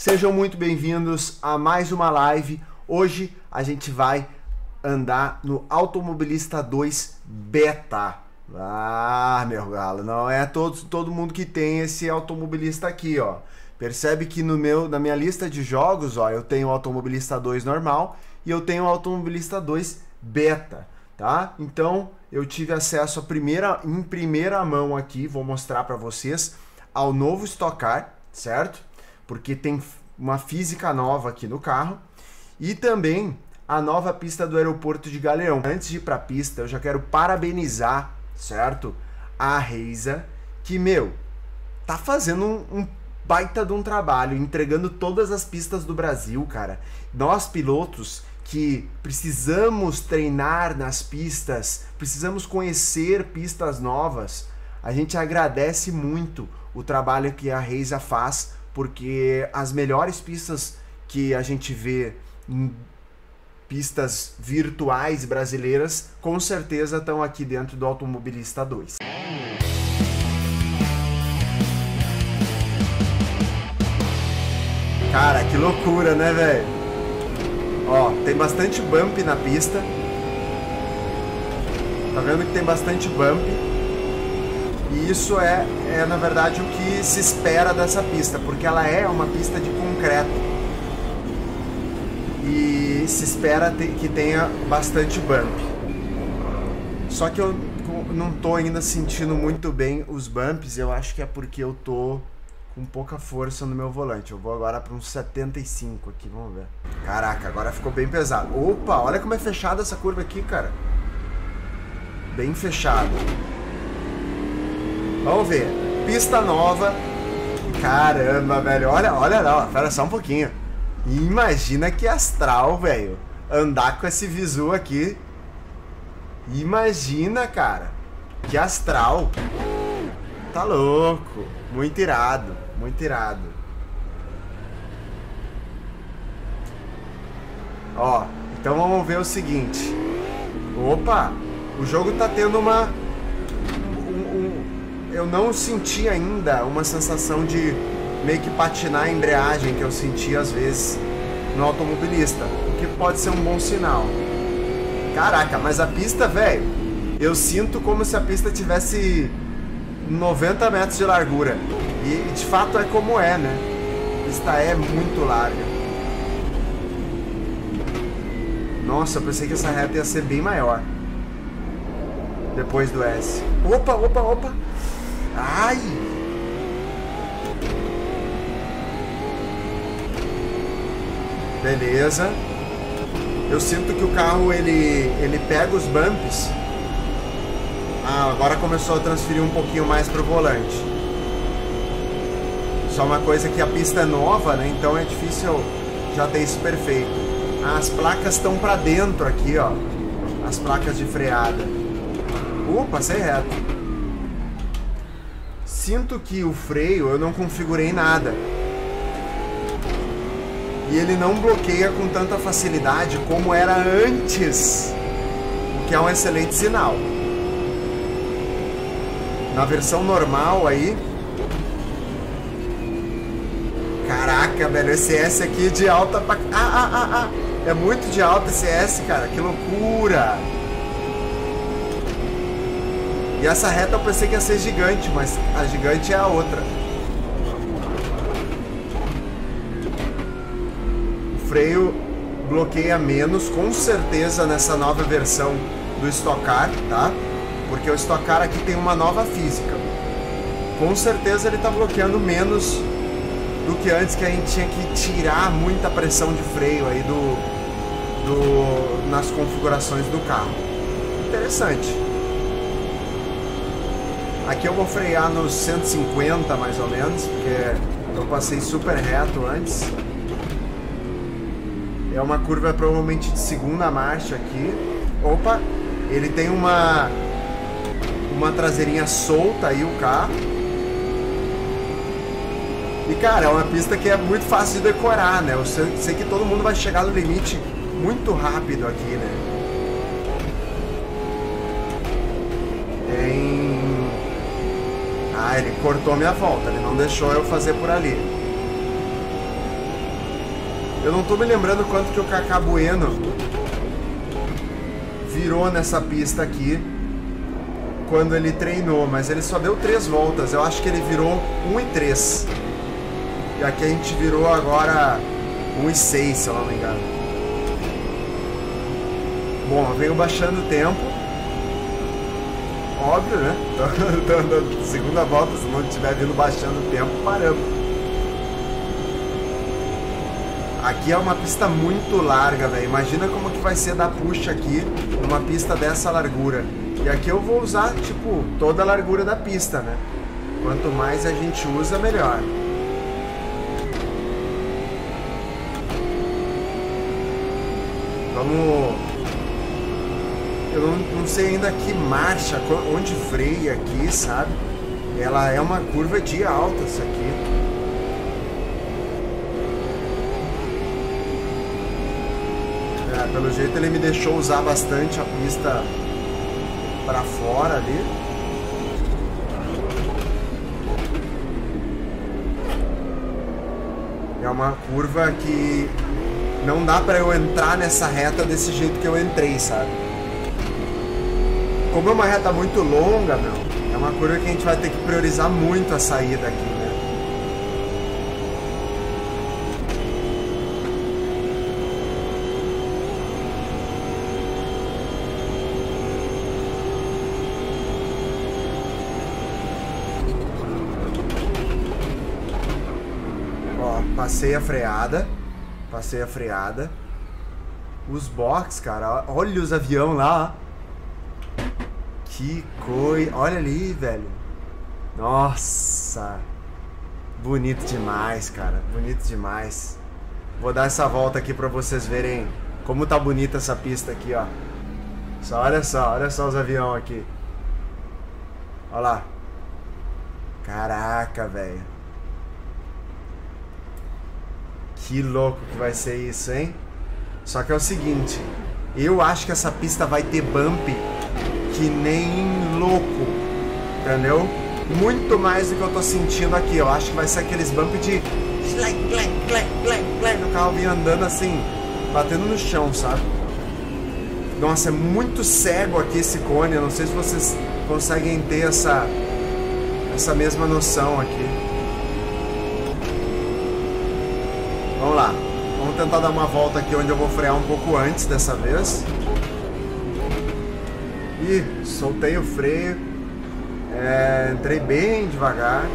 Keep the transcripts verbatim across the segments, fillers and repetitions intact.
Sejam muito bem-vindos a mais uma live. Hoje a gente vai andar no Automobilista dois Beta. Ah, meu galo, não é todo, todo mundo que tem esse automobilista aqui, ó. Percebe que no meu, na minha lista de jogos, ó, eu tenho o Automobilista dois normal e eu tenho o Automobilista dois Beta, tá? Então, eu tive acesso a primeira, em primeira mão aqui, vou mostrar para vocês, ao novo Stock Car, certo? Porque tem uma física nova aqui no carro e também a nova pista do aeroporto de Galeão. Antes de ir para a pista, eu já quero parabenizar, certo? A Reiza, que, meu, tá fazendo um, um baita de um trabalho, entregando todas as pistas do Brasil, cara. Nós, pilotos, que precisamos treinar nas pistas, precisamos conhecer pistas novas, a gente agradece muito o trabalho que a Reiza faz, porque as melhores pistas que a gente vê em pistas virtuais brasileiras, com certeza estão aqui dentro do Automobilista dois. Cara, que loucura, né, velho? Ó, tem bastante bump na pista. Tá vendo que tem bastante bump? E isso é, é, na verdade, o que se espera dessa pista, porque ela é uma pista de concreto. E se espera que tenha bastante bump. Só que eu não tô ainda sentindo muito bem os bumps, eu acho que é porque eu tô com pouca força no meu volante. Eu vou agora para uns setenta e cinco aqui, vamos ver. Caraca, agora ficou bem pesado. Opa, olha como é fechada essa curva aqui, cara. Bem fechada. Vamos ver. Pista nova. Caramba, velho. Olha, olha não, espera só um pouquinho. Imagina que astral, velho. Andar com esse visu aqui. Imagina, cara. Que astral. Tá louco. Muito irado. Muito irado. Ó, então vamos ver o seguinte. Opa, o jogo tá tendo uma... Um, um, eu não senti ainda uma sensação de meio que patinar a embreagem que eu senti às vezes no Automobilista, o que pode ser um bom sinal. Caraca, mas a pista, velho, eu sinto como se a pista tivesse noventa metros de largura. E de fato é como é, né? A pista é muito larga. Nossa, eu pensei que essa reta ia ser bem maior depois do S. Opa, opa, opa! Ai! Beleza. Eu sinto que o carro, ele, ele pega os bumps. Ah, agora começou a transferir um pouquinho mais pro volante. Só uma coisa que a pista é nova, né? Então é difícil já ter isso perfeito. Ah, as placas estão pra dentro aqui, ó. As placas de freada. Uh, passei reto. Sinto que o freio eu não configurei nada. E ele não bloqueia com tanta facilidade como era antes, o que é um excelente sinal. Na versão normal aí... Caraca, velho, esse S aqui de alta pra... Ah, ah, ah, ah. É muito de alta esse S, cara, que loucura. E essa reta eu pensei que ia ser gigante, mas a gigante é a outra. Freio bloqueia menos, com certeza, nessa nova versão do Stock Car, tá? Porque o Stock Car aqui tem uma nova física. Com certeza ele tá bloqueando menos do que antes, que a gente tinha que tirar muita pressão de freio aí do, do, nas configurações do carro. Interessante. Aqui eu vou frear nos cento e cinquenta mais ou menos, porque eu passei super reto antes. É uma curva provavelmente de segunda marcha aqui. Opa, ele tem uma uma traseirinha solta aí o carro. E cara, é uma pista que é muito fácil de decorar, né? Eu sei, sei que todo mundo vai chegar no limite muito rápido aqui, né? Tem... Ah, ele cortou minha volta, ele não deixou eu fazer por ali. Eu não tô me lembrando quanto que o Kaká Bueno virou nessa pista aqui quando ele treinou, mas ele só deu três voltas. Eu acho que ele virou um e três. E aqui a gente virou agora um e seis, se eu não me engano. Bom, eu venho baixando o tempo. Óbvio, né? Segunda volta, se não estiver vindo baixando o tempo, paramos. Aqui é uma pista muito larga, velho. Imagina como que vai ser dar push aqui numa pista dessa largura. E aqui eu vou usar, tipo, toda a largura da pista, né? Quanto mais a gente usa, melhor. Vamos... Eu não, não sei ainda que marcha, onde freia aqui, sabe? Ela é uma curva de alta, isso aqui. É, pelo jeito ele me deixou usar bastante a pista pra fora ali. É uma curva que não dá pra eu entrar nessa reta desse jeito que eu entrei, sabe? Como é uma reta muito longa, meu, é uma curva que a gente vai ter que priorizar muito a saída aqui, né? Passei a freada. Passei a freada. Os box, cara. Olha os aviões lá. Que coisa. Olha ali, velho. Nossa. Bonito demais, cara. Bonito demais. Vou dar essa volta aqui pra vocês verem como tá bonita essa pista aqui, ó. Só olha só. Olha só os aviões aqui. Olha lá. Caraca, velho. Que louco que vai ser isso, hein? Só que é o seguinte, eu acho que essa pista vai ter bump que nem louco, entendeu? Muito mais do que eu tô sentindo aqui. Eu acho que vai ser aqueles bump de... O carro vinha andando assim, batendo no chão, sabe? Nossa, é muito cego aqui esse cone. Eu não sei se vocês conseguem ter essa, essa mesma noção aqui. Vamos lá, vamos tentar dar uma volta aqui onde eu vou frear um pouco antes dessa vez. Ih, soltei o freio. É, entrei bem devagar.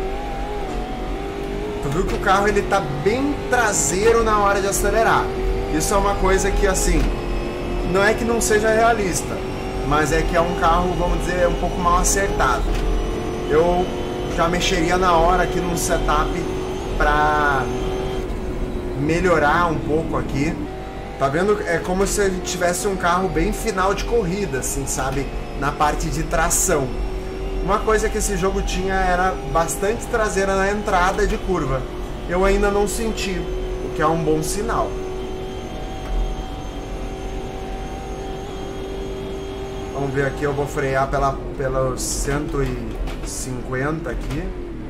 Tu viu que o carro ele tá bem traseiro na hora de acelerar. Isso é uma coisa que, assim, não é que não seja realista, mas é que é um carro, vamos dizer, um pouco mal acertado. Eu já mexeria na hora aqui num setup pra melhorar um pouco aqui. Tá vendo? É como se a gente tivesse um carro bem final de corrida, assim, sabe? Na parte de tração. Uma coisa que esse jogo tinha era bastante traseira na entrada de curva. Eu ainda não senti, o que é um bom sinal. Vamos ver aqui, eu vou frear pela, pelos cento e cinquenta aqui.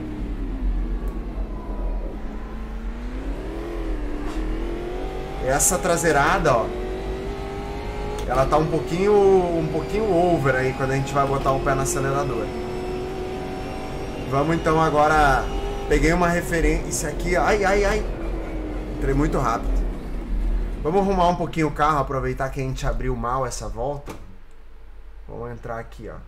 Essa traseirada, ó, ela tá um pouquinho, um pouquinho over aí quando a gente vai botar o pé no acelerador. Vamos então agora, peguei uma referência aqui, ai, ai, ai, entrei muito rápido. Vamos arrumar um pouquinho o carro, aproveitar que a gente abriu mal essa volta. Vamos entrar aqui, ó.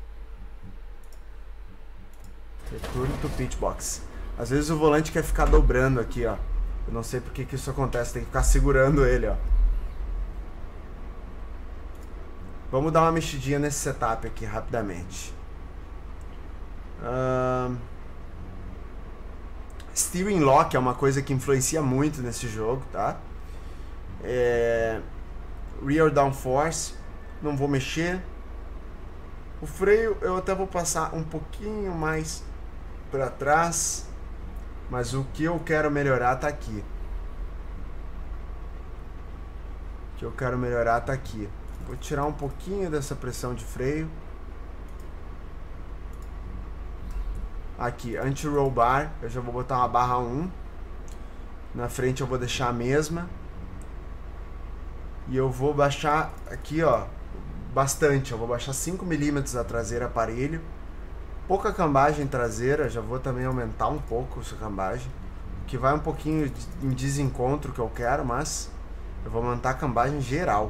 Return to pitch box. Às vezes o volante quer ficar dobrando aqui, ó. Eu não sei porque que isso acontece, tem que ficar segurando ele, ó. Vamos dar uma mexidinha nesse setup aqui rapidamente. Um... Steering lock é uma coisa que influencia muito nesse jogo, tá? É... Rear downforce, não vou mexer. O freio eu até vou passar um pouquinho mais para trás. Mas o que eu quero melhorar tá aqui. O que eu quero melhorar tá aqui. Vou tirar um pouquinho dessa pressão de freio. Aqui, anti-roll bar. Eu já vou botar uma barra um. Na frente eu vou deixar a mesma. E eu vou baixar aqui, ó, bastante. Eu vou baixar cinco milímetros a traseira aparelho. Pouca cambagem traseira, já vou também aumentar um pouco essa cambagem. Que vai um pouquinho em desencontro que eu quero, mas eu vou aumentar a cambagem geral.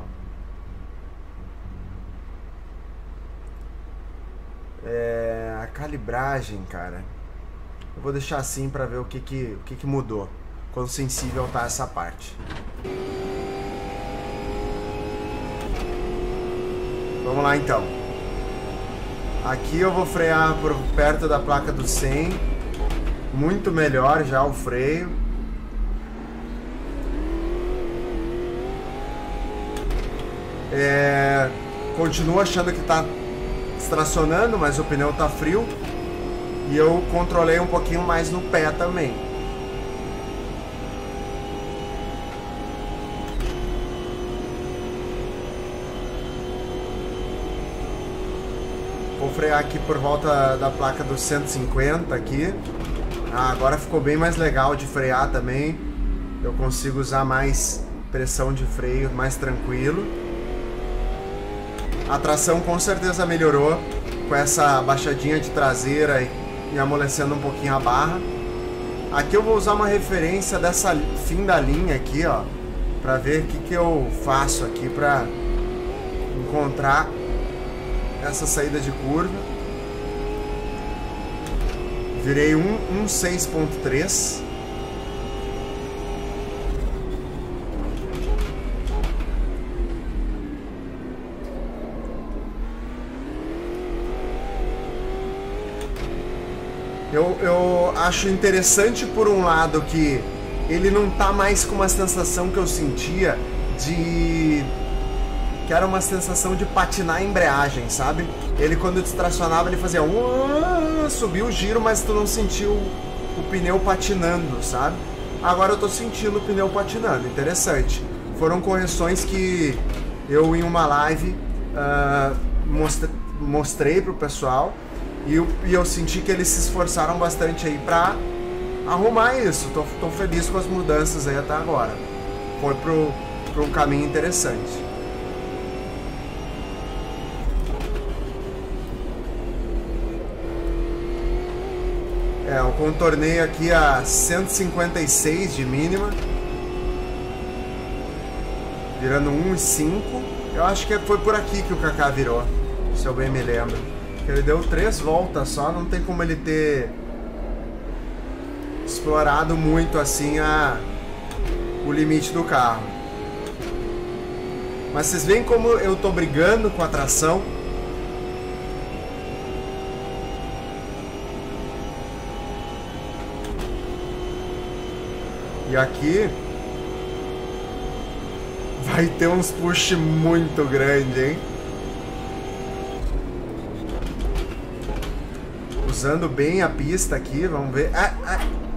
É, a calibragem, cara, eu vou deixar assim pra ver o que que, o que que mudou. Quão sensível tá essa parte. Vamos lá então. Aqui eu vou frear por perto da placa do cem. Muito melhor já o freio. É, continuo achando que tá estacionando, mas o pneu tá frio. E eu controlei um pouquinho mais no pé também. Vou frear aqui por volta da placa dos cento e cinquenta aqui. Ah, agora ficou bem mais legal de frear também. Eu consigo usar mais pressão de freio, mais tranquilo. A tração com certeza melhorou com essa baixadinha de traseira e amolecendo um pouquinho a barra. Aqui eu vou usar uma referência dessa fim da linha aqui, ó, para ver o que que eu faço aqui para encontrar essa saída de curva. Virei um seis ponto três. Eu, eu acho interessante por um lado que ele não tá mais com uma sensação que eu sentia de... que era uma sensação de patinar a embreagem, sabe? Ele quando distracionava ele fazia um... subiu o giro, mas tu não sentiu o pneu patinando, sabe? Agora eu tô sentindo o pneu patinando, interessante. Foram correções que eu em uma live uh, mostrei, mostrei pro pessoal e eu, e eu senti que eles se esforçaram bastante aí pra arrumar isso. Tô, tô feliz com as mudanças aí até agora. Foi pro, pro um caminho interessante. É, eu contornei aqui a cento e cinquenta e seis de mínima, virando um vírgula cinco. Eu acho que foi por aqui que o Kaká virou, se eu bem me lembro. Ele deu três voltas só, não tem como ele ter explorado muito assim a, o limite do carro. Mas vocês veem como eu tô brigando com a tração. E aqui vai ter uns push muito grande, hein? Usando bem a pista aqui, vamos ver. Ah, ah.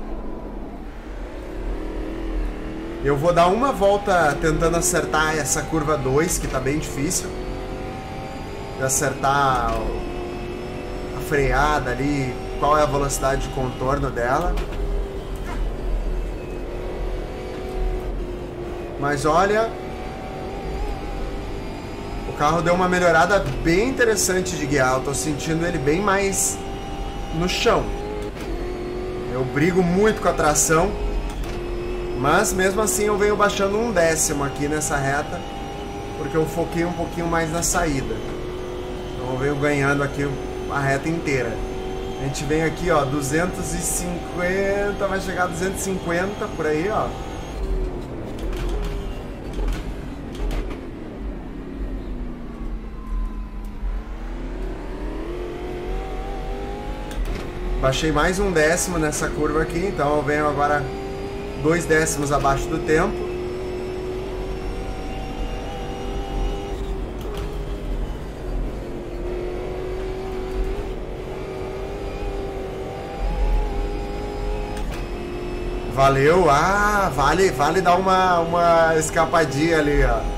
Eu vou dar uma volta tentando acertar essa curva dois, que tá bem difícil. De acertar a freada ali, qual é a velocidade de contorno dela. Mas olha, o carro deu uma melhorada bem interessante de guiar. Eu tô sentindo ele bem mais no chão. Eu brigo muito com a tração, mas mesmo assim eu venho baixando um décimo aqui nessa reta, porque eu foquei um pouquinho mais na saída. Então eu venho ganhando aqui a reta inteira. A gente vem aqui, ó, duzentos e cinquenta, vai chegar a duzentos e cinquenta por aí, ó. Baixei mais um décimo nessa curva aqui, então eu venho agora dois décimos abaixo do tempo. Valeu, ah, vale, vale dar uma, uma escapadinha ali, ó.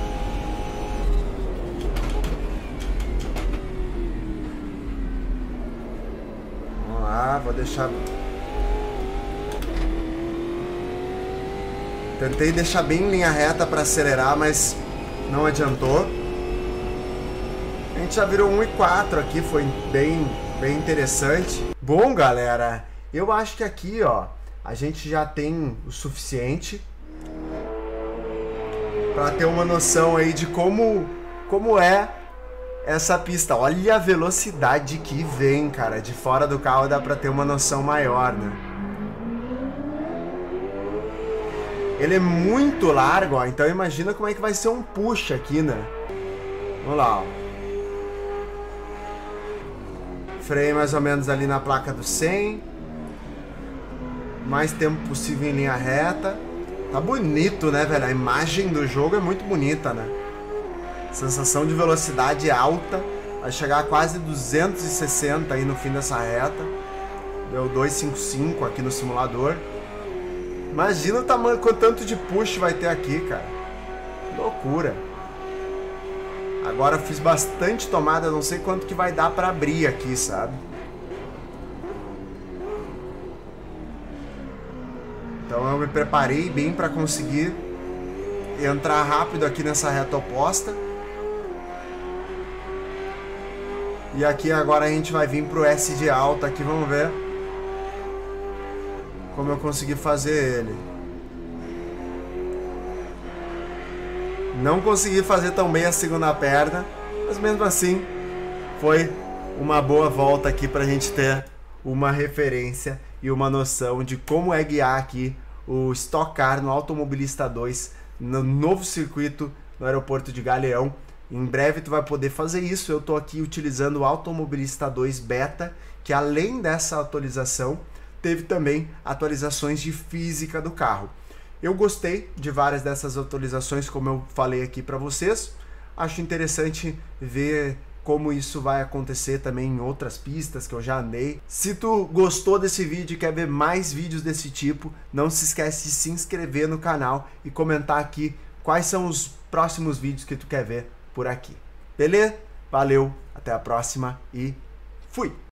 Vou deixar. Tentei deixar bem em linha reta para acelerar, mas não adiantou. A gente já virou um e quatro aqui, foi bem, bem interessante. Bom, galera, eu acho que aqui, ó, a gente já tem o suficiente para ter uma noção aí de como, como é essa pista. Olha a velocidade que vem, cara. De fora do carro dá para ter uma noção maior, né? Ele é muito largo, ó, então imagina como é que vai ser um push aqui, né? Vamos lá, ó. Freio mais ou menos ali na placa do cem. Mais tempo possível em linha reta. Tá bonito, né, velho? A imagem do jogo é muito bonita, né? Sensação de velocidade alta. Vai chegar a quase duzentos e sessenta aí no fim dessa reta. Deu duzentos e cinquenta e cinco aqui no simulador. Imagina o tamanho, quanto tanto de push vai ter aqui, cara. Que loucura. Agora eu fiz bastante tomada, não sei quanto que vai dar pra abrir aqui, sabe? Então eu me preparei bem pra conseguir entrar rápido aqui nessa reta oposta. E aqui agora a gente vai vir pro S de alta aqui, vamos ver como eu consegui fazer ele. Não consegui fazer tão bem a segunda perna, mas mesmo assim foi uma boa volta aqui pra gente ter uma referência e uma noção de como é guiar aqui o Stock Car no Automobilista dois no novo circuito no aeroporto de Galeão. Em breve tu vai poder fazer isso. Eu tô aqui utilizando o Automobilista dois Beta, que além dessa atualização teve também atualizações de física do carro. Eu gostei de várias dessas atualizações, como eu falei aqui para vocês. Acho interessante ver como isso vai acontecer também em outras pistas que eu já andei. Se tu gostou desse vídeo e quer ver mais vídeos desse tipo, não se esquece de se inscrever no canal e comentar aqui quais são os próximos vídeos que tu quer ver por aqui. Beleza? Valeu, até a próxima e fui!